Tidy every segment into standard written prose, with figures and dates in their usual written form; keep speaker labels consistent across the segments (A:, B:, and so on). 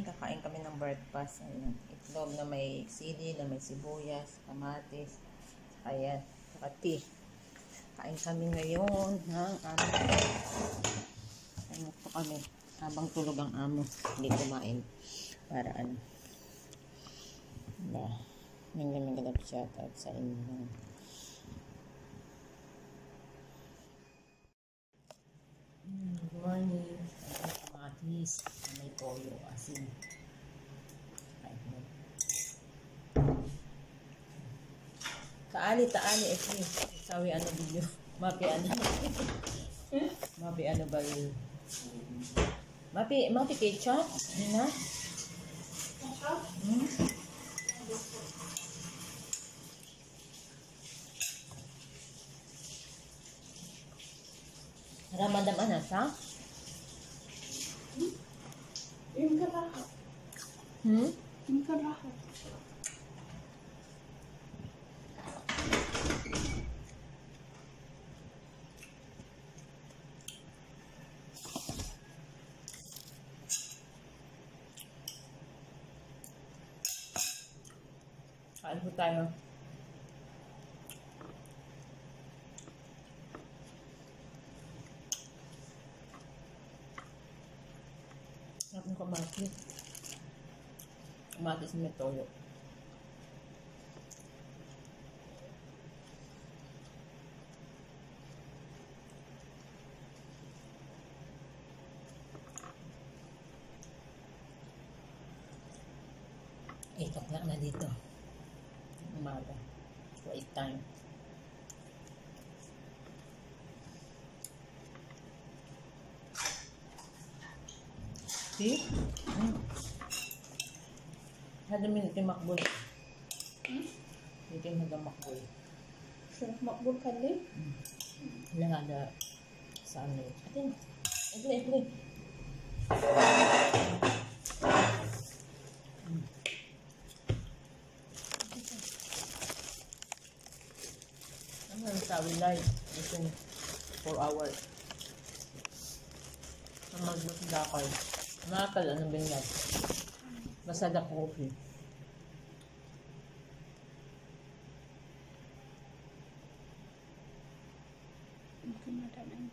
A: kakain kami ng breakfast. Ayan. Itlog na may sili, na may sibuyas, kamatis, ayan, saka tea. Kain kami ngayon ng ano po kami, habang tulog ang amo, hindi kumain. Para ano, may ganap shoutout sa inyo. Good morning. Kamatis, may toyo, asin. Taali, actually. Sabi ano video. Mapi ano ba yun? Mapi ketchup? Ano na? Ketchup? Ramadan ana sa?
B: Yung karaha. Yung karaha.
A: Kain po tayo. Sarap ng kamatis. Kamatis na may toyo. Ito na dito. Umaga. Wait time. See? Hada minute yung makbul. Dito yung nagamakbul.
B: Sarap makbul ka din?
A: Wala hada sa ano. Atin. Ito. Ano sabi live? Ito 4 hours. Ang magdakal. Nakakal, ano ba yan? Masada coffee.
B: Mungkin ada nanti.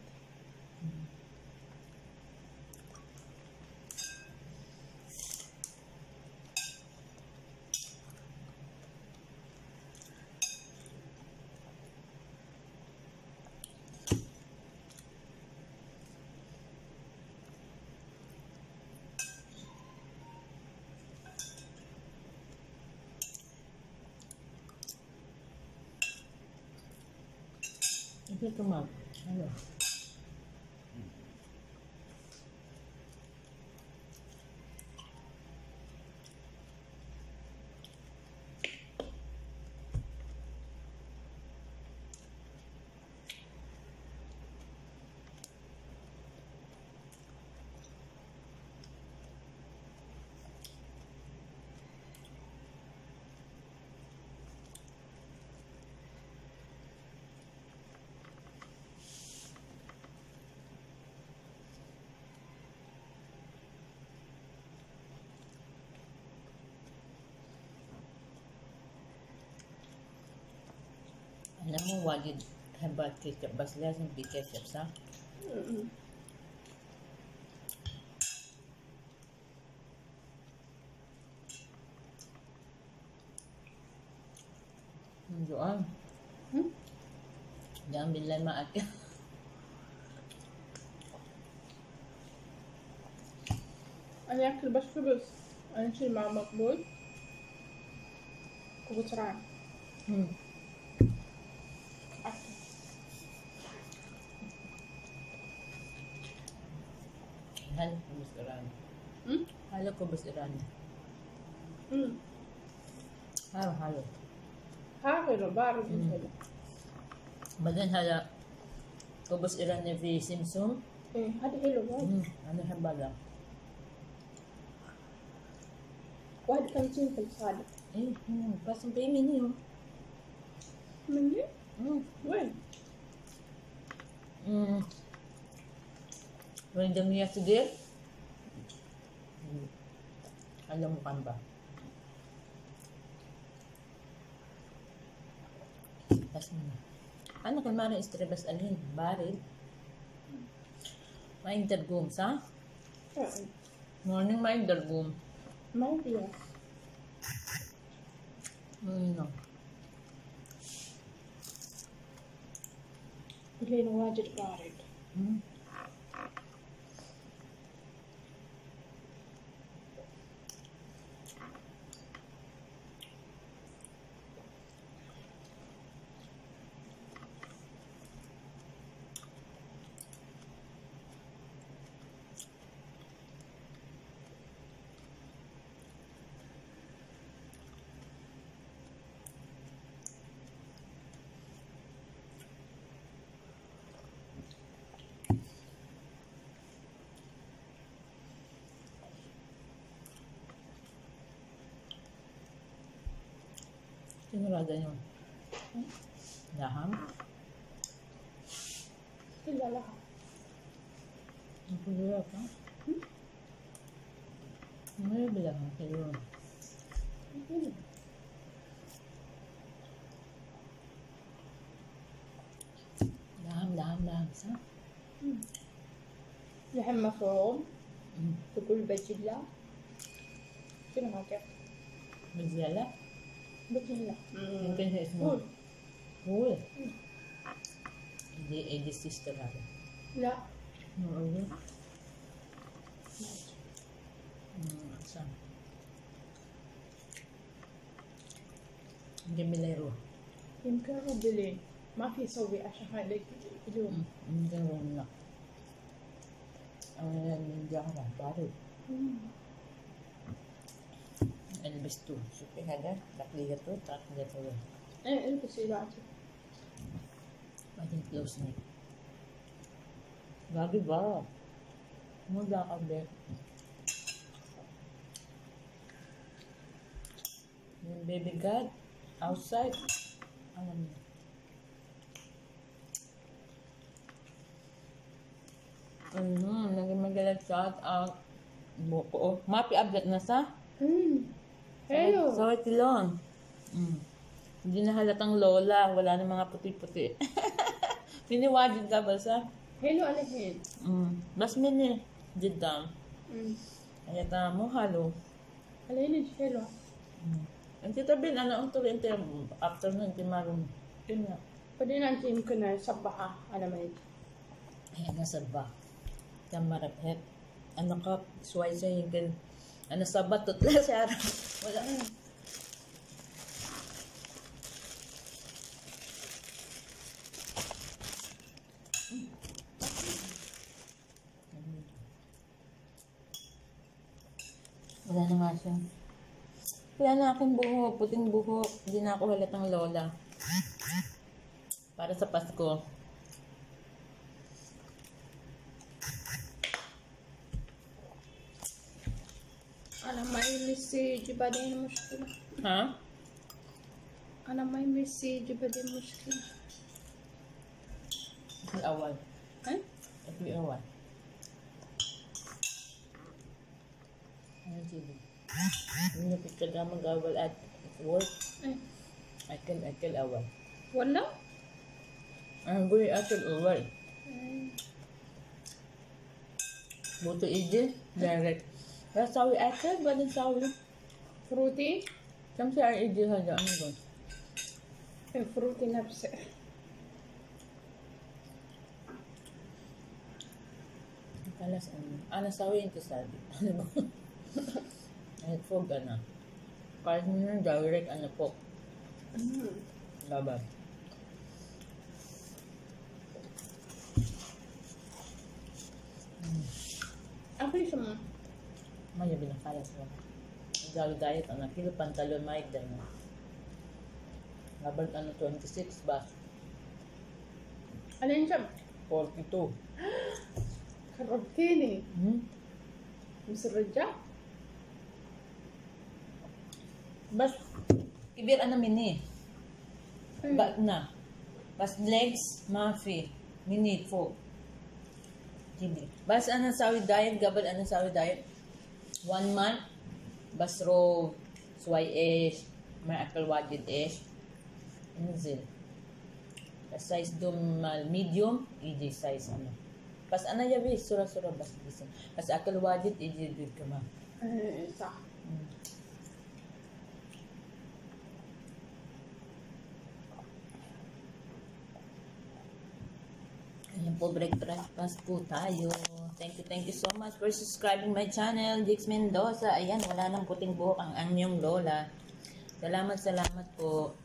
A: Ito ma'am. Ano? Alam mo, walid hebat ketchup. Bas lazim bi ketchup, sa? Doon. Jangan bilay maat ka.
B: أنا أكل بس خبز. أنا أشيل مع مقبول. وبسرعة. أكل.
A: Halo ko bus Iran. Halo ko bus Iran. Halo.
B: هاغر بارد كده.
A: Badan hala ko bus Iran في سمسم.
B: إيه هذا حلو وايد.
A: أنا أحب هذا.
B: واحد كان سيمبل صادق.
A: بس بيميني هو.
B: مني؟ وين؟
A: When the Mia today, Alam mo kan ba? Tapos ano kung mara istrebas alin? Baril? Maintergum sa? Morning maintergum.
B: Might be, yes.
A: No.
B: لين واجد بارد.
A: Sinurada yun. Laham?
B: إلا لها.
A: Ang kulura pa? May bilang ang kulura. Laham sa?
B: لحم مفروم بكل بجلة. شنو هذا؟
A: Magyala?
B: بجلة.
A: Mungkin sa ismo. Hul. Hindi sister ako.
B: لا.
A: Ano? Saan? Hindi milero.
B: يمكن ربلين ما في يسوي عشان هاي اليوم.
A: Hindi rin na. Ang hindi ako na. Baro. Elvis tu. Supi ada. Tak lihat tu. Tak lihat tu.
B: ايه البس علاجي.
A: Makin close ni. Lagi ba? Mula ka be. Yung baby god outside. Alam mo. Naging magalag shout out. Buko. Mapi update na sa?
B: حلو.
A: Sa tilon. Hindi na halatang lola. Wala na mga puti-puti. Piniwadid ka ba sa?
B: حلو عليهن.
A: Bas mini. Didam. Kaya mo halo.
B: عليهن حلو.
A: Ang tita Bin, ano ang tuloy after nun, timarong. Yun nga.
B: بعدين أنت يمكن صبحة على ما يجي.
A: Ay, nasa ba? Kamarapet. Ano ka, suway siya yung gan. Ano sa batot na siya. Wala na. Wala na nga siya. Wala na akong buhok, puting buhok. Hindi na ako halatang lola. Para sa Pasko.
B: أنا معي مسج بعدين مشكلة.
A: Ha?
B: أنا معي مسج بعدين مشكلة.
A: Ito yung awal.
B: ها؟
A: Ito yung awal. Ano sila? Minupit ka na mag-awal at work.
B: إيه.
A: Akil awal.
B: ولا؟
A: Ang guli akil awal.
B: إيه.
A: Buto ijin. Direct. Kaya sawi akil, badan sawi.
B: فروتي.
A: Siyam siya ang ijin hada. Ano ba?
B: الفروتي نفسه.
A: Kalas ano. Ano sawi yung kasabi. Ano ba? Ay, fog na. Kahit nyo direct ano po. Babab.
B: Ako yung sama.
A: Maya bilang kalas mo. Ang diet, ano, kilo pantalon, maig dahil mo. Labag ano, 26 ba?
B: Alin siya?
A: 42.
B: خربتيني. مسرجة.
A: Bas, kibir ano mini. Ba't na. Bas legs, mafi. Mini, fo. Kibir. Bas ano sawi diet, gabal ano sawi diet. 1 month. basro suway ish may akal wajid ish inzil size dum medium iji size ano pas ana yabi sura bas bisan pas akal wajid iji dud kama
B: صح.
A: Ayan po, breakfast po tayo. Thank you so much for subscribing my channel, Jix Mendoza. Ayan, wala nang puting buhok ang anyong lola. Salamat po.